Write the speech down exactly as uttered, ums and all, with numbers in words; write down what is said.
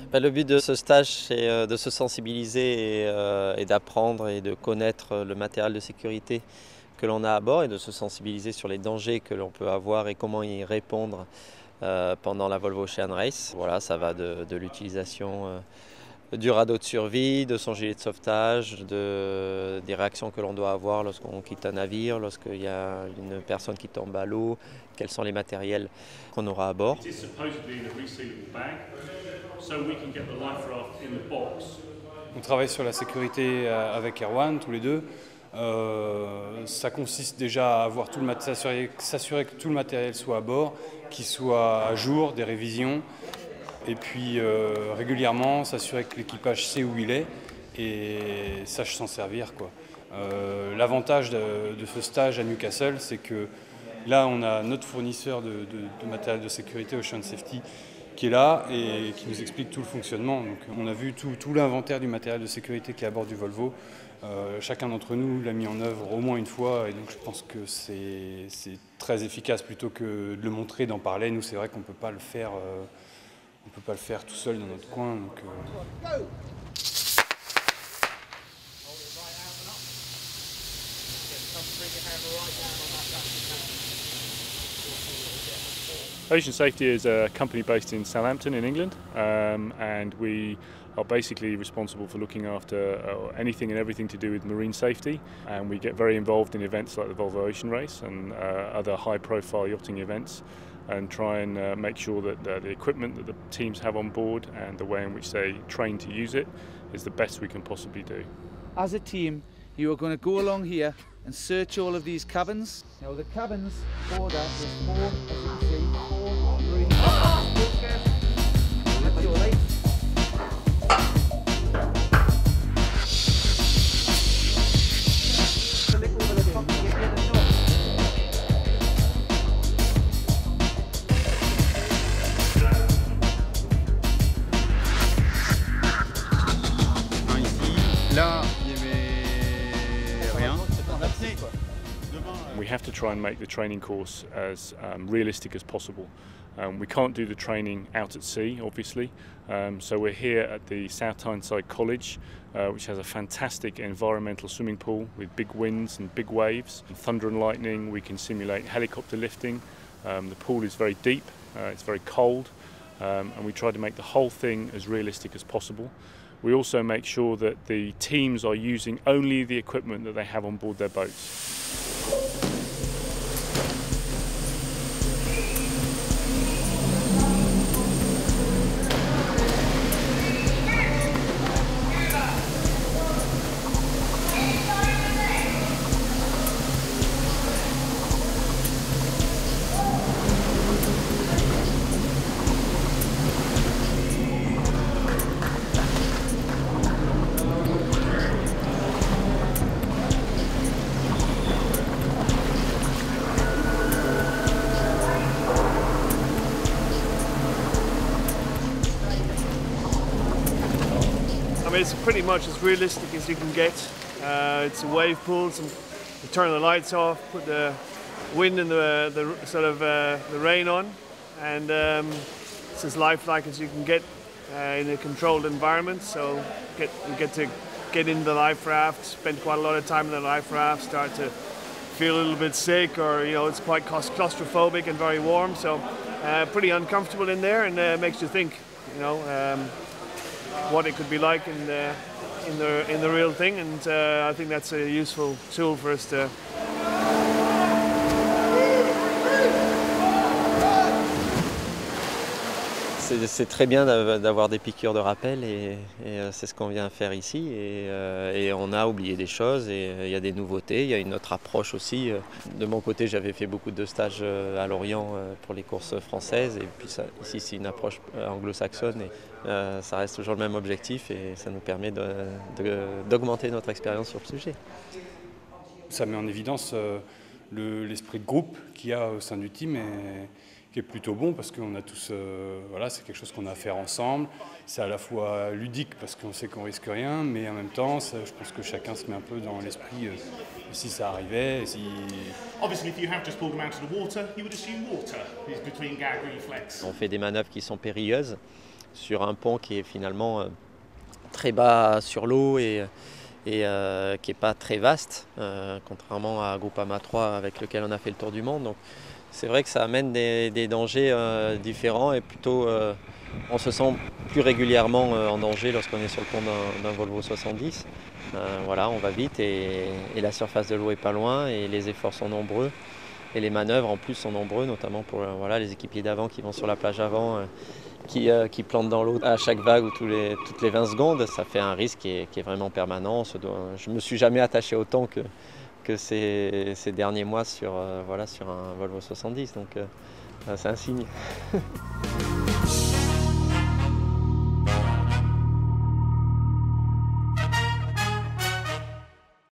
Le but de ce stage, c'est de se sensibiliser et, euh, et d'apprendre et de connaître le matériel de sécurité que l'on a à bord et de se sensibiliser sur les dangers que l'on peut avoir et comment y répondre euh, pendant la Volvo Ocean Race. Voilà, ça va de, de l'utilisation euh, du radeau de survie, de son gilet de sauvetage, de, des réactions que l'on doit avoir lorsqu'on quitte un navire, lorsqu'il y a une personne qui tombe à l'eau, quels sont les matériels qu'on aura à bord. On travaille sur la sécurité avec Erwan, tous les deux. Euh, ça consiste déjà à avoir tout le mat- s'assurer, s'assurer que tout le matériel soit à bord, qu'il soit à jour, des révisions, et puis euh, régulièrement s'assurer que l'équipage sait où il est et sache s'en servir, quoi. Euh, l'avantage de, de ce stage à Newcastle, c'est que là on a notre fournisseur de, de, de matériel de sécurité, Ocean Safety, qui est là et qui nous explique tout le fonctionnement. Donc, on a vu tout, tout l'inventaire du matériel de sécurité qui est à bord du Volvo. Euh, chacun d'entre nous l'a mis en œuvre au moins une fois et donc je pense que c'est, c'est très efficace plutôt que de le montrer, d'en parler. Nous, c'est vrai qu'on ne peut pas le faire, euh, on peut pas le faire tout seul dans notre coin. Donc, euh... Ocean Safety is a company based in Southampton in England, um, and we are basically responsible for looking after uh, anything and everything to do with marine safety, and we get very involved in events like the Volvo Ocean Race and uh, other high profile yachting events, and try and uh, make sure that uh, the equipment that the teams have on board and the way in which they train to use it is the best we can possibly do. As a team, you are going to go along here and search all of these cabins. Now the cabins order is four, as you can see, four, three, that's your right. Ici, là, il y avait rien. We have to try and make the training course as um, realistic as possible. Um, we can't do the training out at sea, obviously, um, so we're here at the South Tyneside College, uh, which has a fantastic environmental swimming pool with big winds and big waves. Thunder and lightning, we can simulate helicopter lifting. Um, the pool is very deep, uh, it's very cold, um, and we try to make the whole thing as realistic as possible. We also make sure that the teams are using only the equipment that they have on board their boats. I mean, it's pretty much as realistic as you can get. Uh, it's a wave pool. Some, you turn the lights off, put the wind and the, the sort of uh, the rain on, and um, it's as lifelike as you can get uh, in a controlled environment. So get, you get to get in the life raft, spend quite a lot of time in the life raft, start to feel a little bit sick, or you know, it's quite claustrophobic and very warm. So uh, pretty uncomfortable in there, and uh, makes you think, you know. Um, what it could be like in the, in the, in the real thing, and uh, I think that's a useful tool for us to C'est très bien d'avoir des piqûres de rappel et, et c'est ce qu'on vient faire ici et, euh, et on a oublié des choses et il y a des nouveautés, il y a une autre approche aussi. De mon côté, j'avais fait beaucoup de stages à Lorient pour les courses françaises et puis ça, ici c'est une approche anglo-saxonne et euh, ça reste toujours le même objectif et ça nous permet d'augmenter notre expérience sur le sujet. Ça met en évidence euh, l'esprit le, de groupe qu'il y a au sein du team et qui est plutôt bon parce qu'on a tous, euh, voilà, c'est quelque chose qu'on a à faire ensemble. C'est à la fois ludique parce qu'on sait qu'on risque rien, mais en même temps, ça, je pense que chacun se met un peu dans l'esprit euh, si ça arrivait. Si... On fait des manœuvres qui sont périlleuses sur un pont qui est finalement euh, très bas sur l'eau et, et euh, qui n'est pas très vaste, euh, contrairement à Groupama trois avec lequel on a fait le tour du monde. Donc c'est vrai que ça amène des, des dangers euh, différents et plutôt euh, on se sent plus régulièrement euh, en danger lorsqu'on est sur le pont d'un Volvo soixante-dix. Euh, voilà, on va vite et, et la surface de l'eau est pas loin et les efforts sont nombreux. Et les manœuvres en plus sont nombreux, notamment pour euh, voilà, les équipiers d'avant qui vont sur la plage avant, euh, qui, euh, qui plantent dans l'eau à chaque vague ou tous les, toutes les vingt secondes. Ça fait un risque qui est, qui est vraiment permanent. Je ne me suis jamais attaché autant que, que ces, ces derniers mois sur, euh, voilà, sur un Volvo soixante-dix, donc euh, c'est un signe.